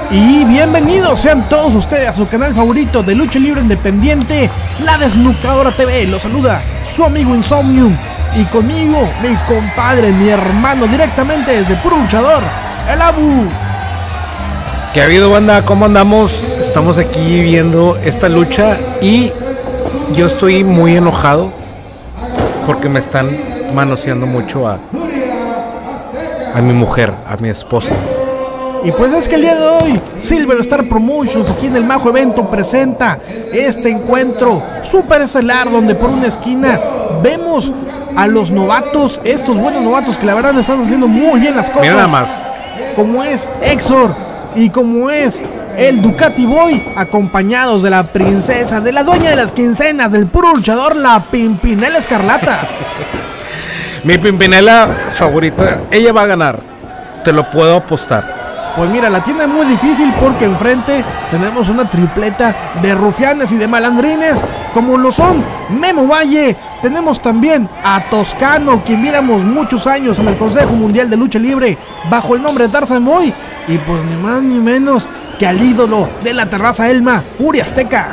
Y bienvenidos sean todos ustedes a su canal favorito de lucha libre independiente, La Desnucadora TV. Los saluda su amigo Insomnium y conmigo mi compadre, mi hermano, directamente desde Puro Luchador, el Abu. ¿Qué ha habido, banda? ¿Cómo andamos? Estamos aquí viendo esta lucha y yo estoy muy enojado porque me están manoseando mucho a mi mujer, a mi esposa. Y pues es que el día de hoy Silver Star Promotions aquí en el Majo Evento presenta este encuentro super estelar donde por una esquina vemos a los novatos, estos buenos novatos que la verdad están haciendo muy bien las cosas. Mira nada más. Como es Exor y como es el Ducati Boy, acompañados de la princesa, de la dueña de las quincenas, del Puro Luchador, la Pimpinela Escarlata. Mi Pimpinela favorita, ella va a ganar, te lo puedo apostar. Pues mira, la tiene muy difícil porque enfrente tenemos una tripleta de rufianes y de malandrines, como lo son Memo Valle. Tenemos también a Toscano, quien viéramos muchos años en el Consejo Mundial de Lucha Libre bajo el nombre de Tarzan Boy. Y pues ni más ni menos que al ídolo de la terraza Elma, Furia Azteca.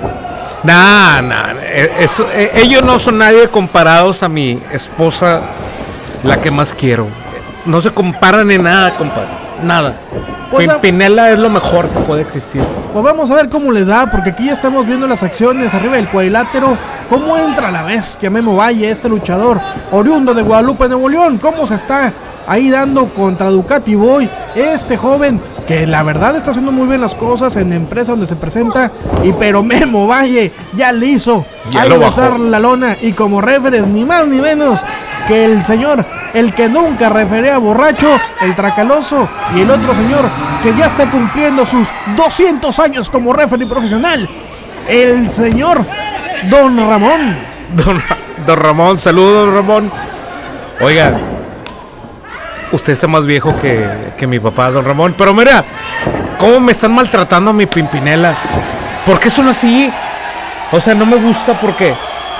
Ellos no son nadie comparados a mi esposa, la que más quiero. No se comparan en nada, compadre, nada. Pues Pimpinela es lo mejor que puede existir. Pues vamos a ver cómo les da, porque aquí ya estamos viendo las acciones arriba del cuadrilátero. Cómo entra la bestia Memo Valle, este luchador oriundo de Guadalupe, Nuevo León. Cómo se está ahí dando contra Ducati Boy, este joven que la verdad está haciendo muy bien las cosas en la empresa donde se presenta. Pero Memo Valle ya le hizo ahí besar la lona, y como referees ni más ni menos que el señor, el que nunca referea borracho, el Tracaloso, y el otro señor que ya está cumpliendo sus 200 años como referee profesional, el señor Don Ramón. Don Ramón, saludos, Don Ramón. Oiga, usted está más viejo que mi papá, Don Ramón, pero mira cómo me están maltratando a mi Pimpinela. ¿Por qué son así? O sea, no me gusta. Porque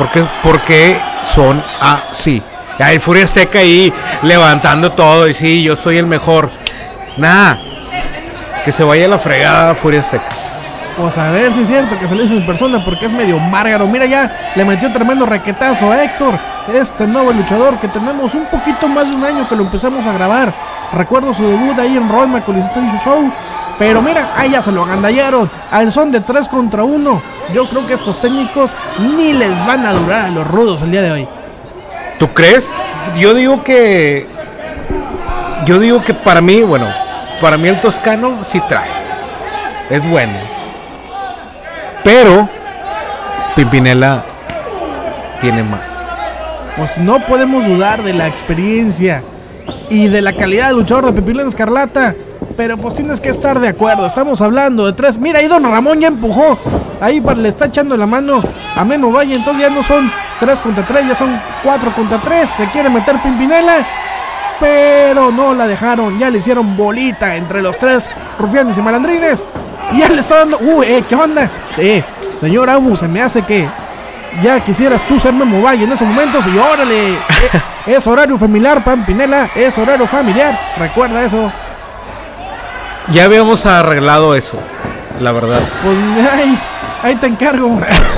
son así. Hay Furia Azteca ahí levantando todo y sí, yo soy el mejor. Nada, que se vaya a la fregada Furia Azteca. Pues a ver si es cierto que se lo hizo en persona, porque es medio márgaro. Mira, ya le metió tremendo raquetazo a Exor, este nuevo luchador que tenemos un poquito más de un año que lo empezamos a grabar. Recuerdo su debut ahí en Roma con el Show. Pero mira, ahí ya se lo agandallaron al son de 3 contra 1. Yo creo que estos técnicos ni les van a durar a los rudos el día de hoy. ¿Tú crees? Yo digo que para mí el Toscano sí trae. Es bueno. Pero Pimpinela tiene más. Pues no podemos dudar de la experiencia y de la calidad de luchador de Pimpinela Escarlata. Pero pues tienes que estar de acuerdo. Estamos hablando de 3. Mira, ahí Don Ramón ya empujó. Ahí le está echando la mano a Memo Valle. Entonces ya no son 3 contra 3, ya son 4 contra 3. Se quiere meter Pimpinela, pero no la dejaron. Ya le hicieron bolita entre los 3 rufianes y malandrines. Y ya le está dando. ¿Qué onda? Señor Abu, se me hace que ya quisieras tú ser Memo Valle en esos momentos. Y órale, es horario familiar, Pimpinela. Es horario familiar. Recuerda eso. Ya habíamos arreglado eso, la verdad. Pues ahí te encargo.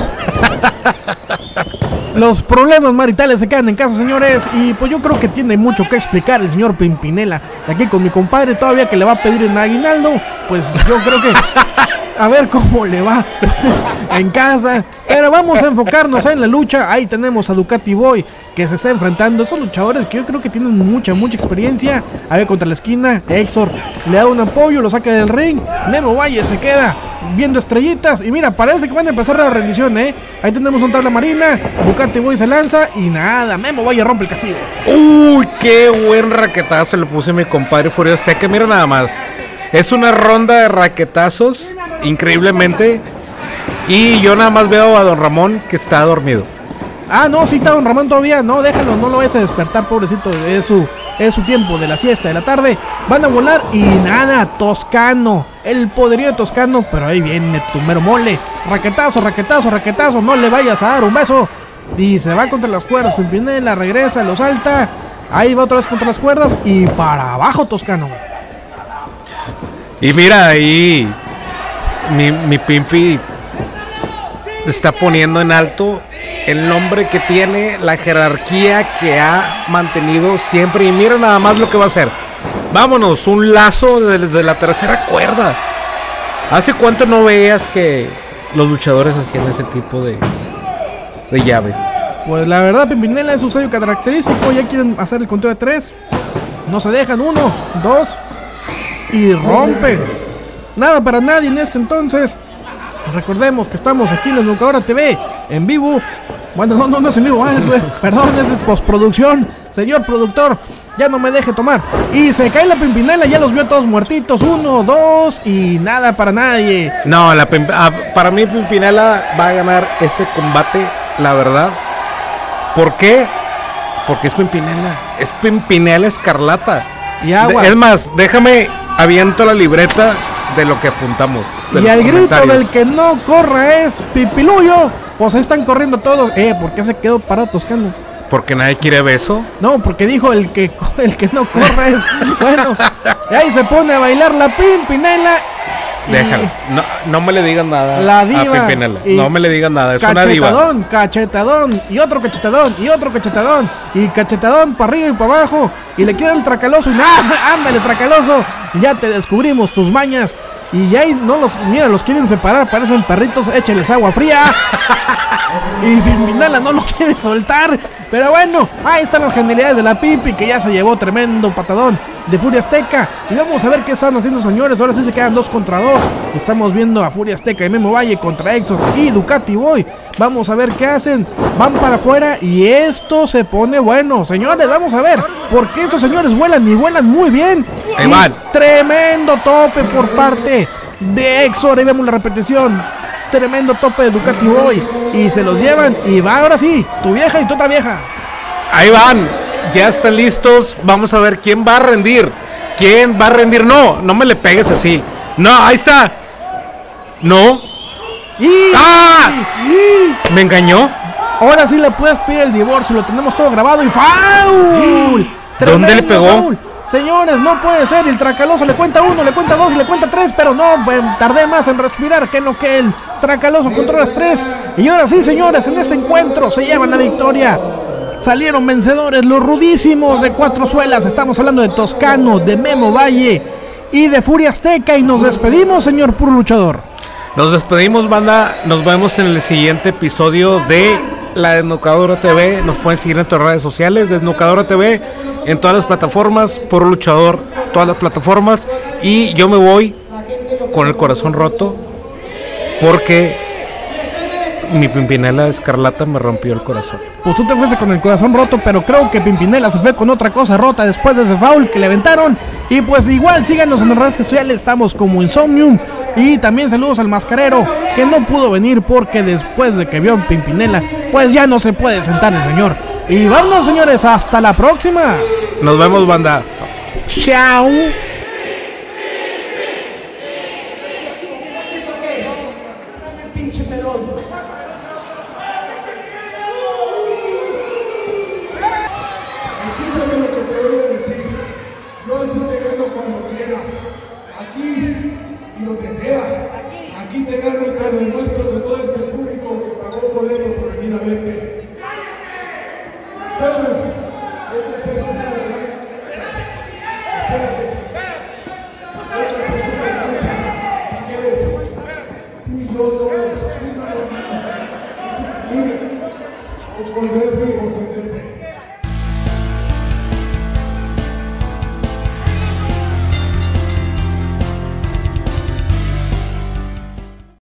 Los problemas maritales se quedan en casa, señores. Y pues yo creo que tiene mucho que explicar el señor Pimpinela. De aquí con mi compadre todavía que le va a pedir en aguinaldo. Pues yo creo que a ver cómo le va en casa. Pero vamos a enfocarnos en la lucha. Ahí tenemos a Ducati Boy, que se está enfrentando a esos luchadores que yo creo que tienen mucha experiencia. A ver, contra la esquina, Exor le da un apoyo, lo saca del ring. Memo Valle se queda viendo estrellitas. Y mira, parece que van a empezar la rendición, Ahí tenemos un tabla marina. Ducati Boy se lanza y nada, Memo Valle rompe el castigo. Uy, qué buen raquetazo le puse a mi compadre Furia Azteca. Mira nada más. Es una ronda de raquetazos, increíblemente. Y yo nada más veo a Don Ramón que está dormido. Ah, no, sí está Don Ramón todavía. No, déjalo, no lo vayas a despertar, pobrecito. Es su tiempo de la siesta de la tarde. Van a volar y nada, Toscano. El poderío de Toscano, pero ahí viene tu mero mole. Raquetazo, no le vayas a dar un beso. Y se va contra las cuerdas. Pimpinela regresa, lo salta. Ahí va otra vez contra las cuerdas y para abajo Toscano. Y mira, ahí mi Pimpi está poniendo en alto el nombre que tiene, la jerarquía que ha mantenido siempre. Y mira nada más lo que va a hacer. Vámonos, un lazo de la tercera cuerda. ¿Hace cuánto no veías que los luchadores hacían ese tipo de llaves? Pues la verdad, Pimpinela es un sello característico. Ya quieren hacer el conteo de 3. No se dejan. 1, 2 y rompen. Nada para nadie en este entonces. Recordemos que estamos aquí en la Educadora TV en vivo. Bueno, no es en vivo, perdón, es postproducción. Señor productor, ya no me deje tomar. Y se cae la Pimpinela, ya los vio todos muertitos. 1, 2 y nada para nadie. No, para mí Pimpinela va a ganar este combate, la verdad. ¿Por qué? Porque es Pimpinela. Es Pimpinela Escarlata. Y aguas. Es más, déjame aviento la libreta de lo que apuntamos. Y al grito del que no corra es Pipiluyo. Pues ahí están corriendo todos. ¿Por qué se quedó parado Toscano? ¿Porque nadie quiere beso? No, porque dijo el que no corra es. Bueno, y ahí se pone a bailar la Pimpinela. Déjalo, no me le digan nada. La diva. A Pimpinela. No me le digan nada, es una diva. Cachetadón, y otro cachetadón, y otro cachetadón, y cachetadón para arriba y para abajo. Y le quiere el tracaloso, y nada, ándale, tracaloso. Ya te descubrimos tus mañas. Y ahí los quieren separar, parecen perritos, écheles agua fría. Y Pimpinela no los quiere soltar. Pero bueno, ahí están las genialidades de la Pimpi, que ya se llevó tremendo patadón de Furia Azteca. Y vamos a ver qué están haciendo, señores. Ahora sí se quedan 2 contra 2. Estamos viendo a Furia Azteca y Memo Valle contra Exor y Ducati Boy. Vamos a ver qué hacen. Van para afuera y esto se pone bueno. Señores, vamos a ver, porque estos señores vuelan y vuelan muy bien. Ahí van. Tremendo tope por parte de Exor. Ahí vemos la repetición. Tremendo tope de Ducati Boy. Y se los llevan. Y va ahora sí, tu vieja y tu otra vieja. Ahí van. Ya están listos. Vamos a ver quién va a rendir. ¿Quién va a rendir? No me le pegues así. No, ahí está. No. ¡Ah! ¿Me engañó? Ahora sí le puedes pedir el divorcio. Lo tenemos todo grabado y ¡faul! ¿Dónde le pegó? Faul. Señores, no puede ser. El Tracaloso le cuenta 1, le cuenta 2 y le cuenta 3. Pero no, tardé más en respirar que el Tracaloso controla las 3. Y ahora sí, señores, en este encuentro se llevan la victoria. Salieron vencedores los rudísimos de 4 suelas. Estamos hablando de Toscano, de Memo Valle y de Furia Azteca. Y nos despedimos, señor Puro Luchador. Nos despedimos, banda. Nos vemos en el siguiente episodio de La Desnucadora TV. Nos pueden seguir en nuestras redes sociales, Desnucadora TV, en todas las plataformas, Puro Luchador, todas las plataformas. Y yo me voy con el corazón roto porque mi Pimpinela Escarlata me rompió el corazón. Pues tú te fuiste con el corazón roto, pero creo que Pimpinela se fue con otra cosa rota después de ese foul que le aventaron. Y pues igual síganos en las redes sociales, estamos como Insomnium. Y también saludos al Mascarero, que no pudo venir porque después de que vio a Pimpinela, pues ya no se puede sentar el señor. Y vámonos, señores, hasta la próxima. Nos vemos, banda. Chao. Escúchame lo que te voy a decir. Yo sí te gano cuando quiera. Aquí y donde sea. Aquí te gano y te lo demuestro con todo este público que pagó un boleto por venir a verte. Espérame. Vete a hacerte una revancha. Espérate. Vete a hacerte una revancha. Si quieres. Tú y yo somos una hermana. Es un o con refri.